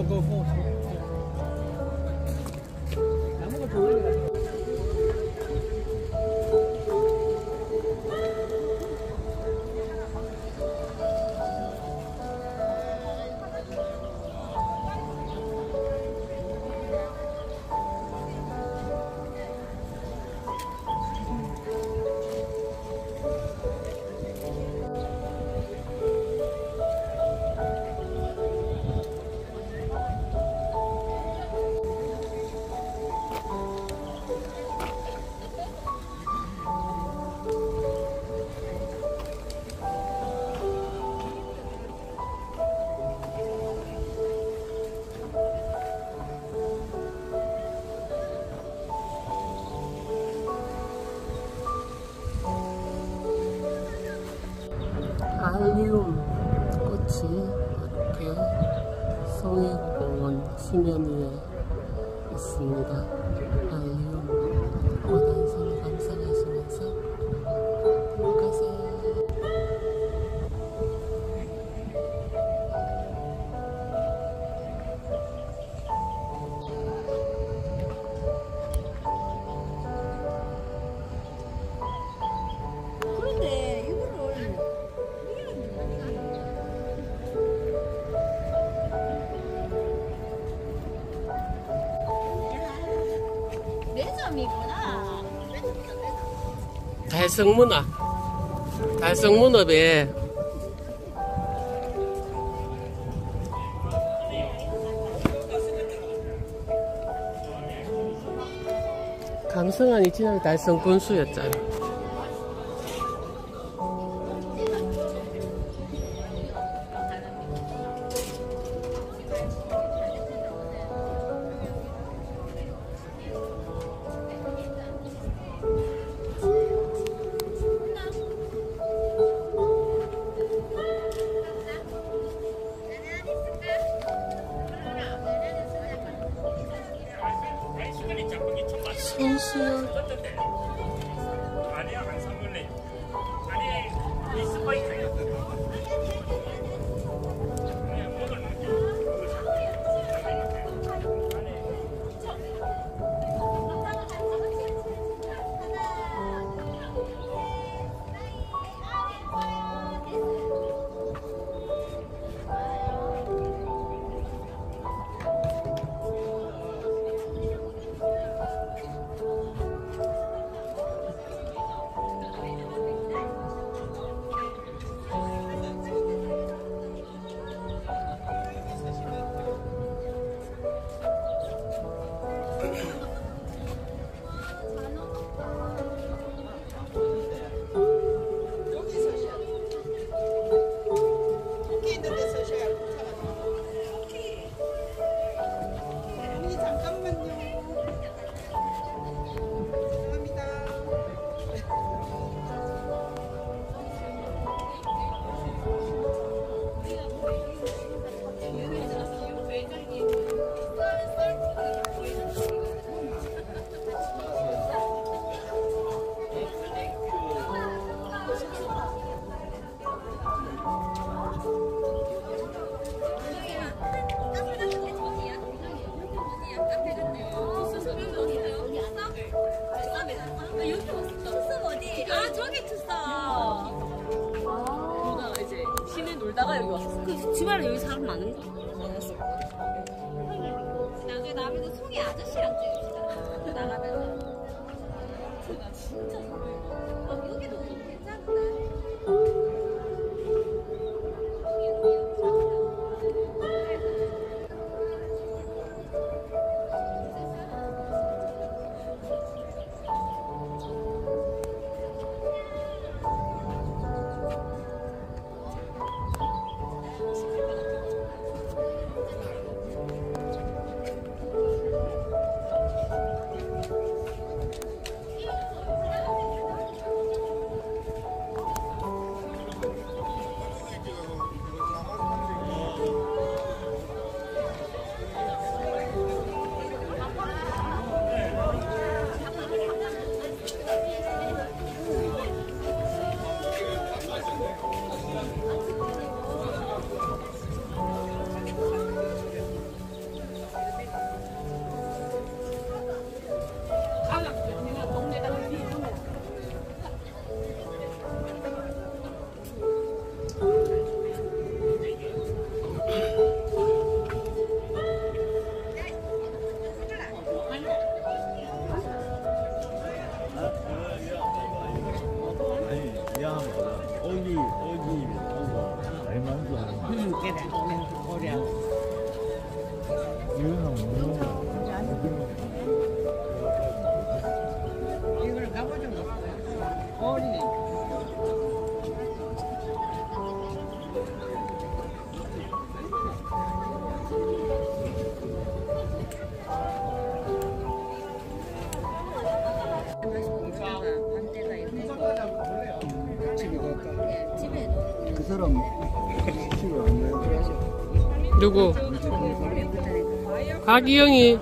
나무가 좋으니까. 알리움 꽃이 이렇게 송해공원 지면 위에 있습니다. 알리움 꽃 한 송이 감상하시면서 들어가세요. 달성문업에 강성안이 지나면 달성군수였잖아. 손수영 아니야, 안 사물래. 아니, 이 스파이크야. 놀다가 여기 왔어. 그 주말에 여기 사람 많은 거 많았어. 나중에 나면은 송이 아저씨랑 찍읍시다. 나가면은. 나 진짜 좋아해. 여기도 괜찮은데. 사람 친구 안 돼. 누구? 박이영이.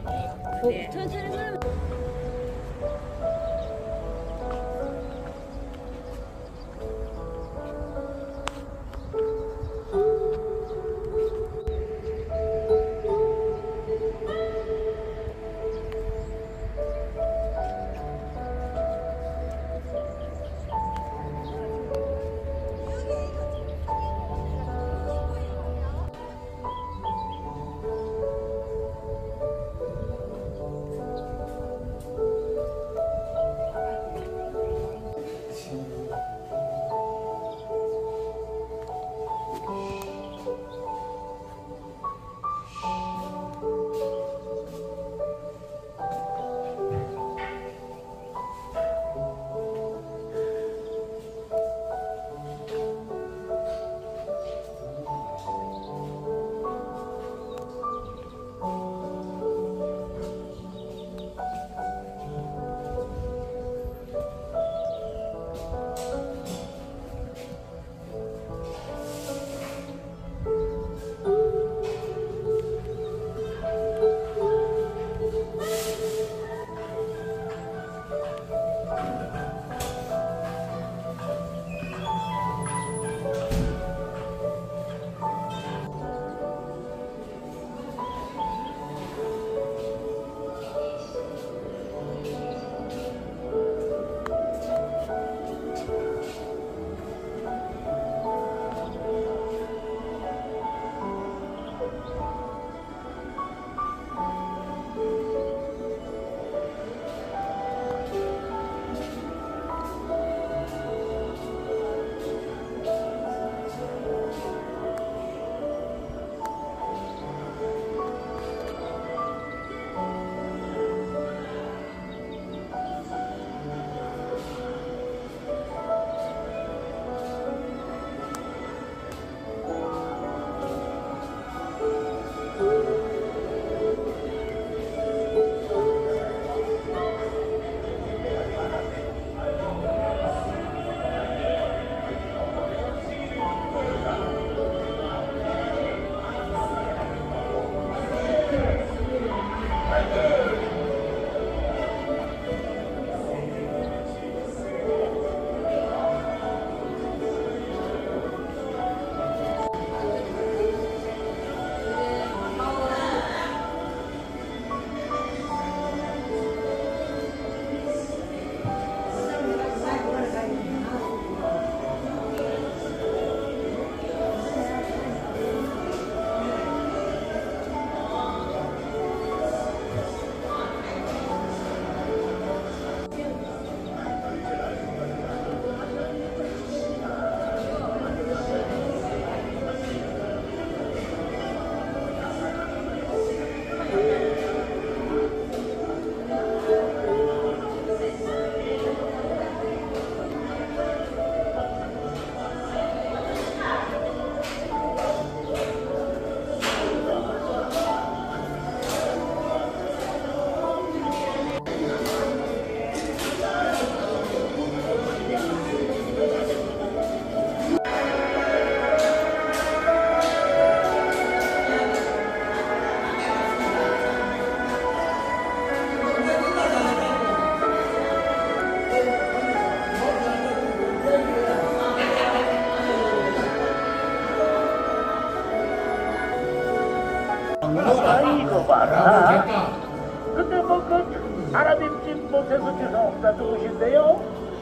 이거 봐라. 근데 뭐 그 아랍인집 못해서 죄송합니다. 누구신데요?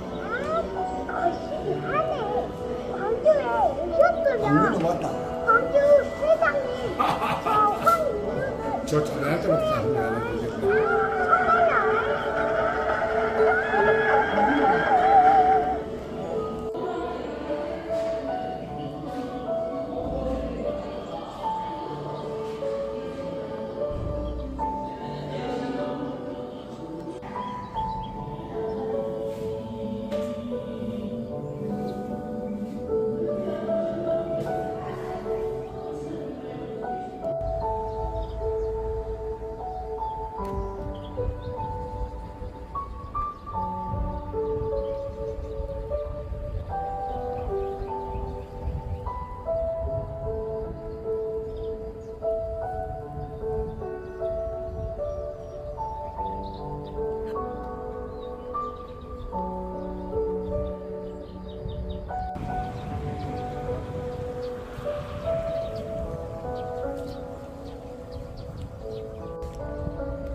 하네. 광주에 오셨어요. 맞다. 광주 회장님. 황인주는 저 전화할 때부터 잘못 알아보겠구나.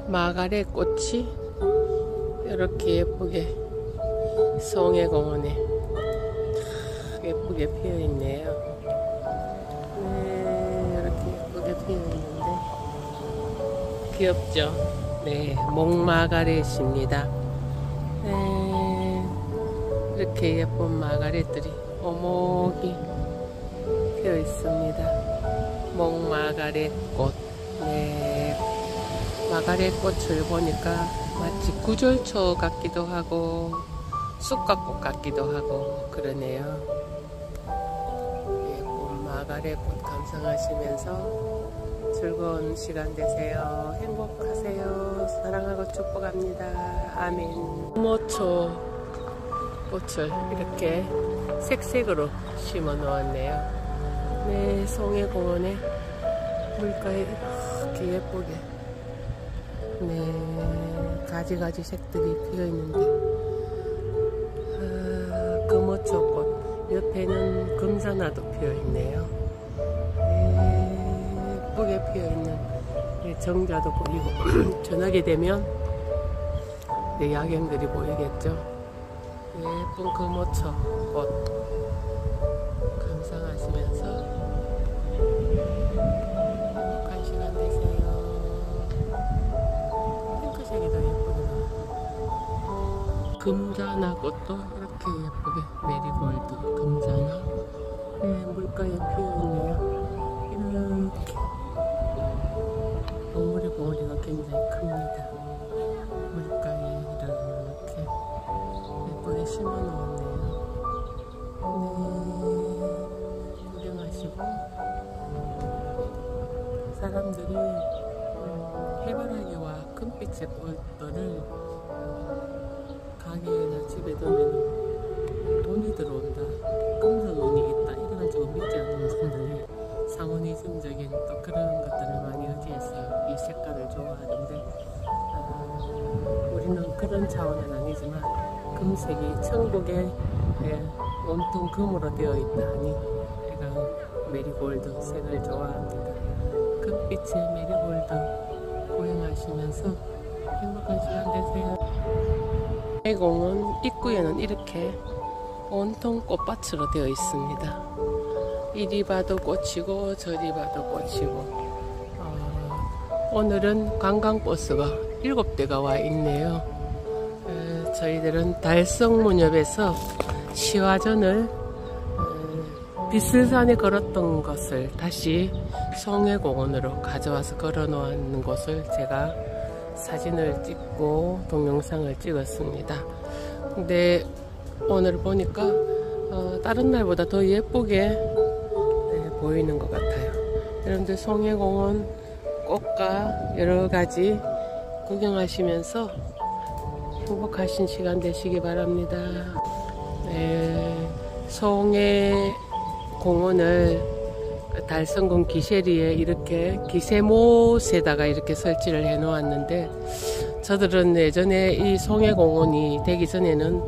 마가렛 꽃이 이렇게 예쁘게 송해공원에 예쁘게 피어 있네요. 네, 이렇게 예쁘게 피어 있는데 귀엽죠? 네, 목마가렛입니다. 네, 이렇게 예쁜 마가렛들이 오목이 피어 있습니다. 목마가렛 꽃. 네, 마가렛 꽃을 보니까 마치 구절초 같기도 하고 쑥갓꽃 같기도 하고 그러네요. 예쁜 마가렛 꽃 감상하시면서 즐거운 시간 되세요. 행복하세요. 사랑하고 축복합니다. 아멘. 모초 꽃을 이렇게 색색으로 심어 놓았네요. 네, 송해공원에 물가에 이렇게 예쁘게 네, 가지가지 색들이 피어 있는데 금오초꽃 옆에는 금산화도 피어 있네요. 네, 예쁘게 피어 있는 정자도 보이고 저녁이 되면 네, 야경들이 보이겠죠. 예쁜 금오초꽃 감상하시면서 행복한 시간 되세요. 핑크색이 더 예쁘게 나와요. 금자나 꽃도 이렇게 예쁘게 메리골드 금자나 네, 물가에 피어있네요. 이렇게 봉우리가 굉장히 큽니다. 물가에 이렇게 예쁘게 심어 놓았네요. 네, 구경하시고 사람들이 해바라기와 금빛의 꽃들을 가게나 집에 두면 돈이 들어온다, 금전운이 있다 이래가지고 믿지 않는 분들이 상호니즘적인 또 그런 것들을 많이 의지해서 이 색깔을 좋아하는데 우리는 그런 차원은 아니지만 금색이 천국에 온통 금으로 되어 있다 하니 제가 메리골드 색을 좋아합니다. 금빛의 메리골드 구경하시면서 행복한 시간 되세요. 송해공원 입구에는 이렇게 온통 꽃밭으로 되어 있습니다. 이리 봐도 꽃이고 저리 봐도 꽃이고 오늘은 관광버스가 7대가 와 있네요. 저희들은 달성무렵에서 시화전을 비슬산에 걸었던 것을 다시 송해공원으로 가져와서 걸어 놓은 곳을 제가 사진을 찍고 동영상을 찍었습니다. 근데 오늘 보니까 다른 날보다 더 예쁘게 보이는 것 같아요. 여러분들 송해공원 꽃과 여러가지 구경하시면서 행복하신 시간 되시기 바랍니다. 송해공원을 달성군 기세리에 이렇게 기세못에다가 이렇게 설치를 해 놓았는데 저들은 예전에 이 송해공원이 되기 전에는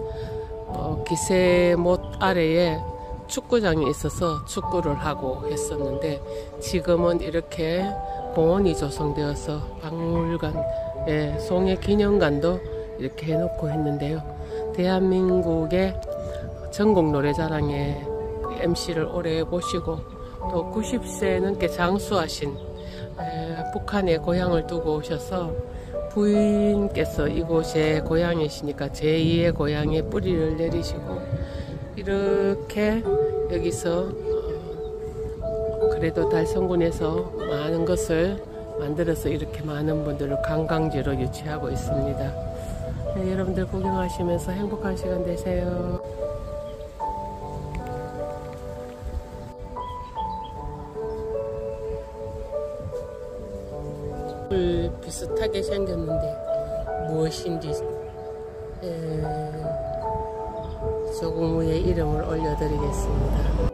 기세못 아래에 축구장이 있어서 축구를 하고 했었는데 지금은 이렇게 공원이 조성되어서 박물관, 송해기념관도 이렇게 해놓고 했는데요. 대한민국의 전국 노래자랑에 MC를 오래 해보시고 또 90세 넘게 장수하신 북한에 고향을 두고 오셔서 부인께서 이곳에 고향이시니까 제2의 고향에 뿌리를 내리시고 이렇게 여기서 그래도 달성군에서 많은 것을 만들어서 이렇게 많은 분들을 관광지로 유치하고 있습니다. 네, 여러분들 구경하시면서 행복한 시간 되세요. 비슷하게 생겼는데 무엇인지 조금 후에 이름을 올려드리겠습니다.